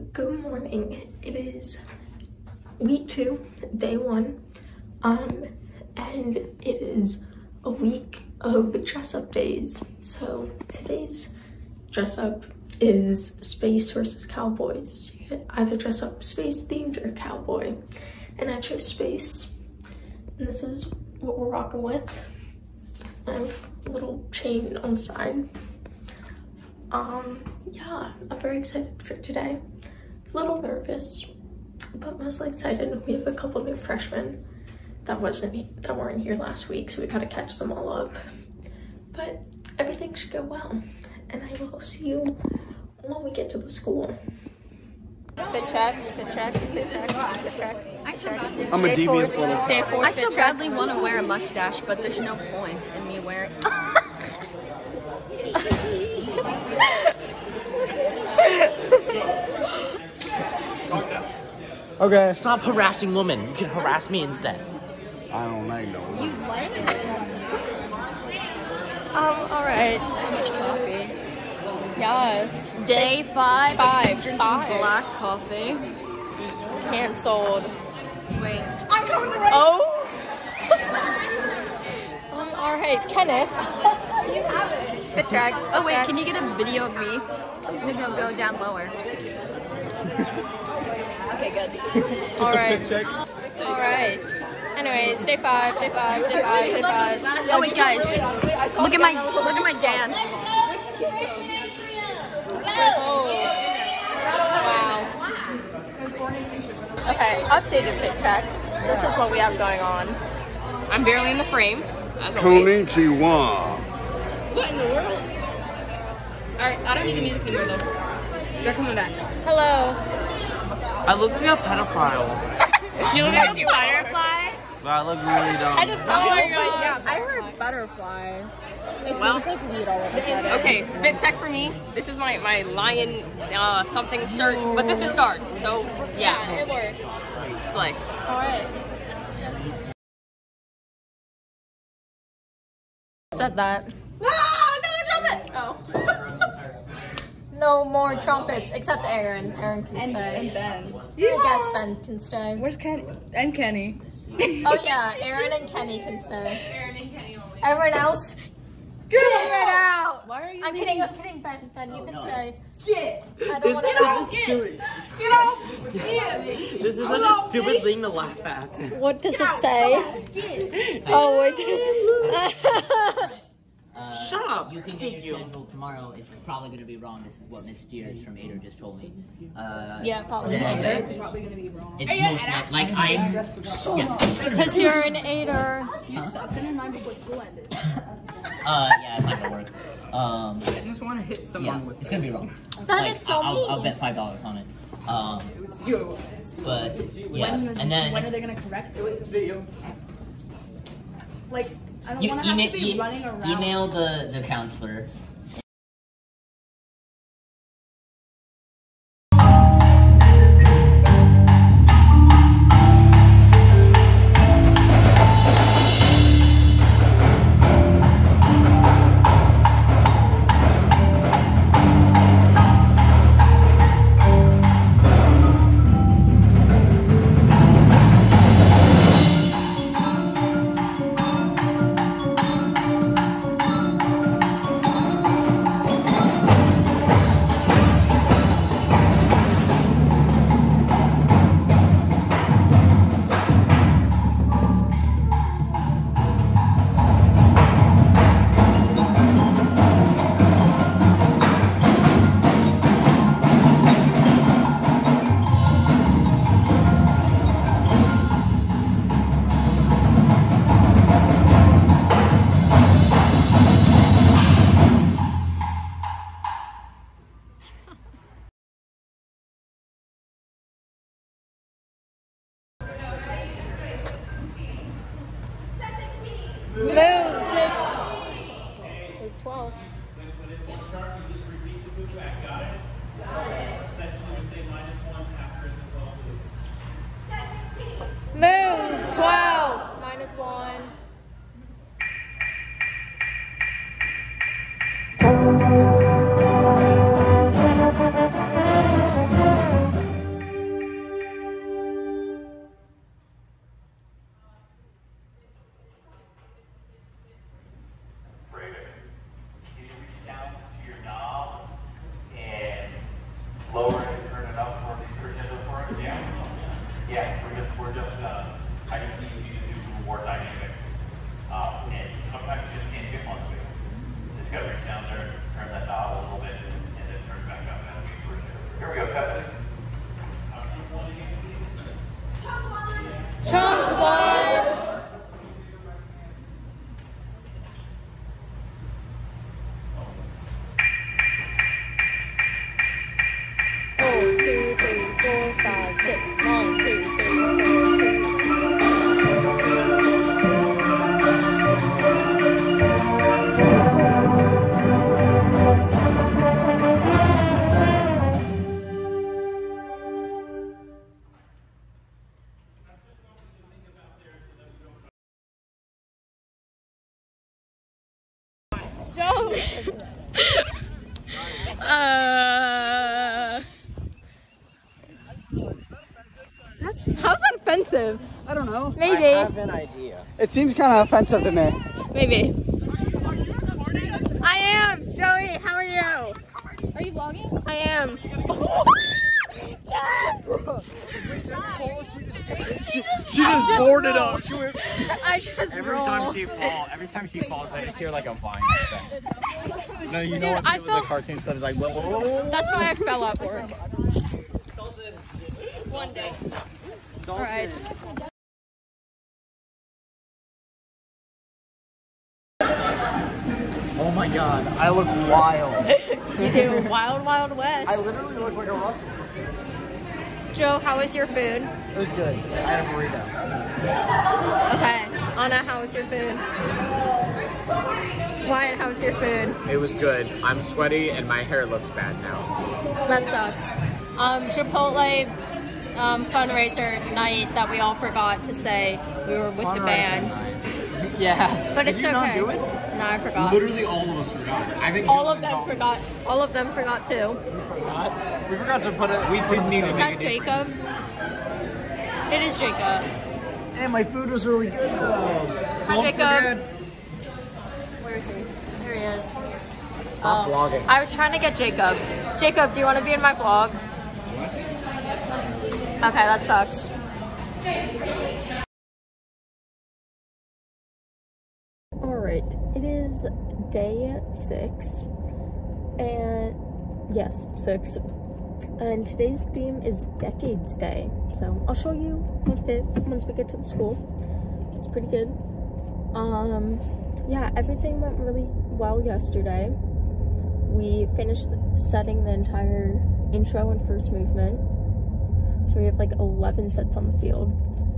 Good morning. It is week 2, day 1, and it is a week of dress up days. So today's dress up is space versus cowboys. You can either dress up space themed or cowboy, and I chose space, and this is what we're rocking with. I have a little chain on the side. Yeah, I'm very excited for today. A little nervous, but mostly excited. We have a couple new freshmen that weren't here last week, so we gotta catch them all up. But everything should go well, and I will see you when we get to the school. Fit check, fit check, fit check, fit check. I'm a devious little Day 4, I so badly want to wear a mustache, but there's no point in me wearing. Okay. Stop harassing women. You can harass me instead. I don't like no one. Alright. So much coffee. Yes. Day 5. Drinking 5. black coffee. Cancelled. Wait. Oh! Alright, Kenneth. Fit check. Oh wait, can you get a video of me? No, go down lower. Okay, good. Alright. Alright. Anyways, day 5, day 5, day 5, day 5. Oh wait, guys, look at my dance. Oh. Wow. Okay, updated fit check. This is what we have going on. I'm barely in the frame, as always. Konnichiwa. What in the world? Alright, I don't need the music anymore though. They're coming back. Hello. I look like a pedophile. You look like a butterfly? But I look really dumb. Pedophile, but yeah. I heard butterfly. It Well, smells like weed all of a sudden. Okay, fit check for me. This is my lion something shirt, but this is stars, so yeah. It works. It's like, Alright. Said that. No more trumpets, except Aaron. Aaron can stay. And Ben. I guess Ben can stay. Where's Kenny? And Kenny. Oh yeah, Aaron and Kenny can stay. Aaron and Kenny only. Everyone else, get it out! Why are you I'm kidding, Ben. Ben, you can stay. Get! I don't want to Stupid. Get off! Get! This is such a stupid thing to laugh at. What does it say? Get! Oh, wait. Shut up. You can get your schedule tomorrow. It's probably going to be wrong. This is what Miss Steers from Ader just told me. Yeah, probably. It's probably going to be wrong. It's most like I'm. Yeah. Because you're an aider. You suck. Send in mine before school ended. Yeah, it's not going to work. I just want to hit someone with it's going to be wrong. That is so mean. I'll bet $5 on it. it was you. But yeah, and then When are they going to correct it? This video. Like, I don't you want to have to be running around. email the counselor. Move to 12. Move 12. -1. Joe. How's that offensive? I don't know. Maybe. I have an idea. It seems kind of offensive to me. Maybe. I am. Joey, how are you? Are you vlogging? I am. She just boarded up. She went. I just rolled. Every time she falls, I just hear like a vine thing. No, you know what? I felt the cartoon stuff is like. Whoa. That's why I fell at work. One day. All right. Oh my god, I look wild. You do. Wild, Wild West. I literally look like a Russell. Joe, how was your food? It was good. I had a burrito. Okay. Anna, how was your food? Wyatt, how was your food? It was good. I'm sweaty and my hair looks bad now. That sucks. Chipotle fundraiser night that we all forgot to say we were with the band. Yeah. But it's okay. Not do it? No, I forgot. Literally all of us forgot. I think all of them forgot. All of them forgot too. We forgot to put it. We didn't even. Is that Jacob? It is Jacob. And my food was really good though. Hi, Jacob. Where is he? There he is. Stop vlogging. I was trying to get Jacob. Jacob, do you want to be in my vlog? Okay, that sucks. Alright, it is day 6. And yes, 6. And today's theme is Decades Day. So I'll show you my fit once we get to the school. It's pretty good. Yeah, everything went really well yesterday. We finished setting the entire intro and first movement. So we have like 11 sets on the field.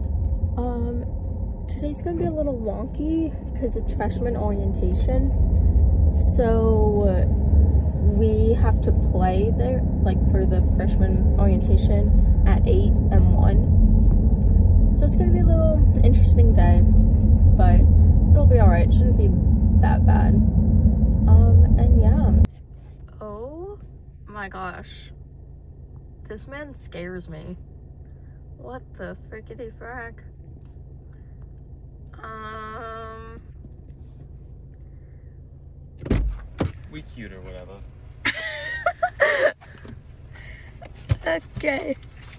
Today's gonna be a little wonky because it's freshman orientation. So we have to play there, like for the freshman orientation at 8 and 1. So it's gonna be a little interesting day, but it'll be alright. It shouldn't be that bad. And yeah. Oh my gosh. This man scares me. What the frickety frack? We cute or whatever. Okay.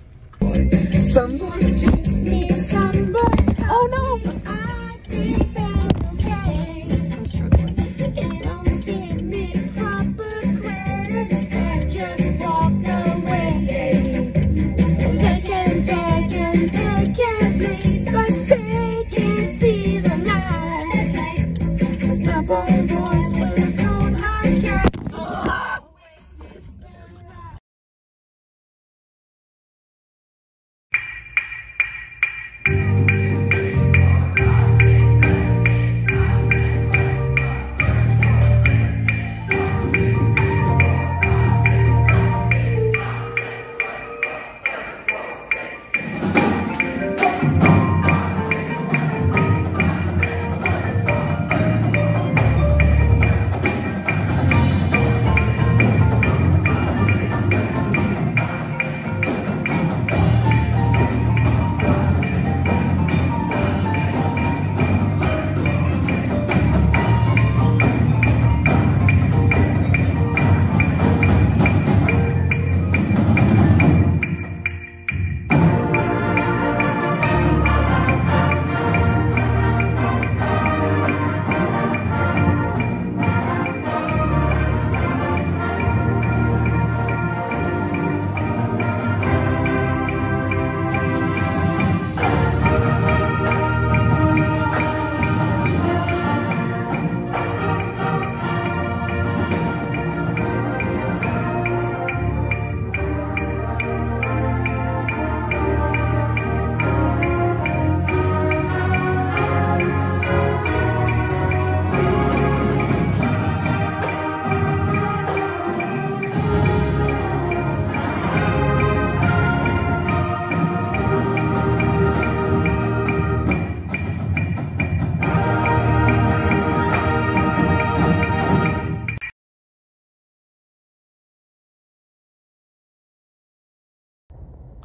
Oh no! I'm struggling. Don't give me proper credit and just walk away. They can beg and they can plead, but they can't see the light. 'Cause the boys will cold hard cash.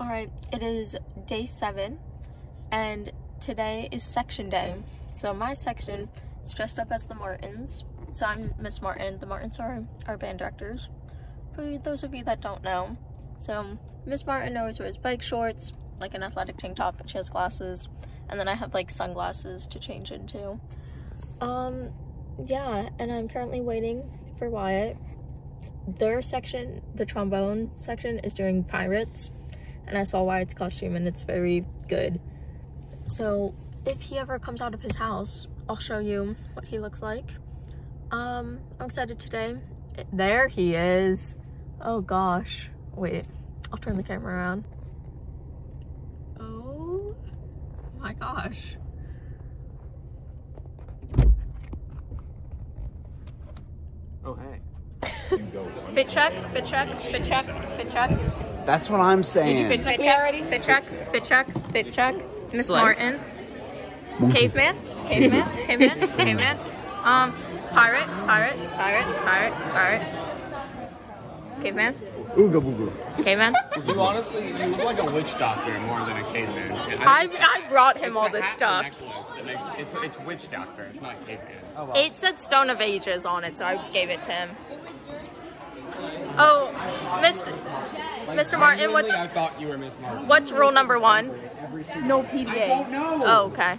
Alright, it is day 7, and today is section day. So my section is dressed up as the Martins. So I'm Miss Martin. The Martins are our band directors, for those of you that don't know. So Miss Martin always wears bike shorts, like an athletic tank top, and she has glasses. And then I have like sunglasses to change into. Yeah, and I'm currently waiting for Wyatt. Their section, the trombone section, is doing Pirates. And I saw Wyatt's costume and it's very good. So if he ever comes out of his house, I'll show you what he looks like. I'm excited today. There he is. Oh gosh. Wait, I'll turn the camera around. Oh my gosh. Oh, hey. Fit check, fit check, fit check, fit check. That's what I'm saying. Fit check already? Fit check, fit check, fit check. Miss Martin. Caveman, caveman, caveman, caveman. Pirate, pirate, pirate, pirate, pirate. Caveman. Ooga booga. Caveman. You honestly, you look like a witch doctor more than a caveman. I brought him all this stuff. It's witch doctor. It's not caveman. Oh, wow. It said Stone of Ages on it, so I gave it to him. Oh, Mr. Martin, I thought you were Miss Martin. what's rule number 1? No PDA. Oh, okay.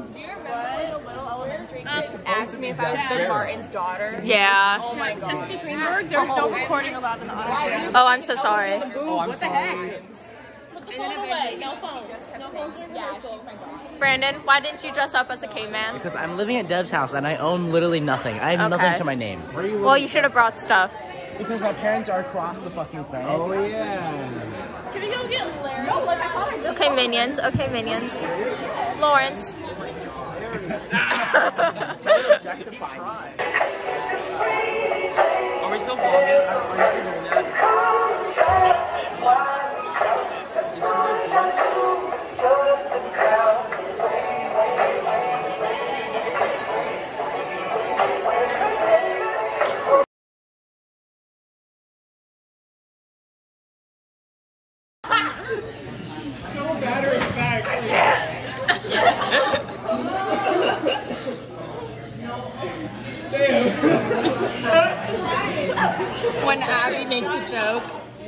Asked me if I was the Martin's daughter. Yeah. Oh my God. Chesapeake Greenberg, there's no recording allowed in the audience. Oh, I'm so sorry. Oh, I'm sorry. No phones. No phones are rehearsal. Brandon, why didn't you dress up as a caveman? Because I'm living at Dev's house and I own literally nothing. I have nothing to my name. Well, you should have brought stuff. Because my parents are across the fucking planet. Oh yeah. Can we go get Larry? Okay, minions. Okay, minions. Lawrence. Are we still vlogging? Are we still doing that? So matter of fact. When Abby makes a joke.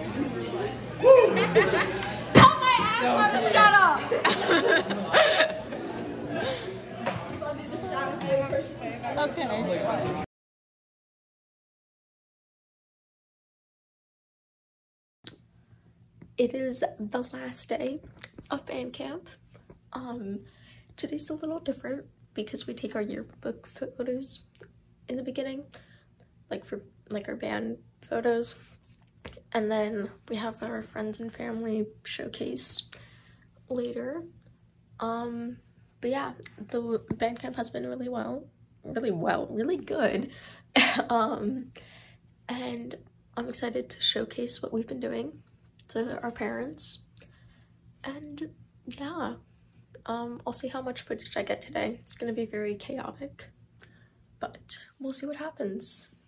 Shut up! Okay. It is the last day of band camp. Today's a little different because we take our yearbook photos in the beginning, like for our band photos, and then we have our friends and family showcase later. But yeah, the band camp has been really good. And I'm excited to showcase what we've been doing to our parents, and yeah, I'll see how much footage I get today. It's gonna be very chaotic, but we'll see what happens.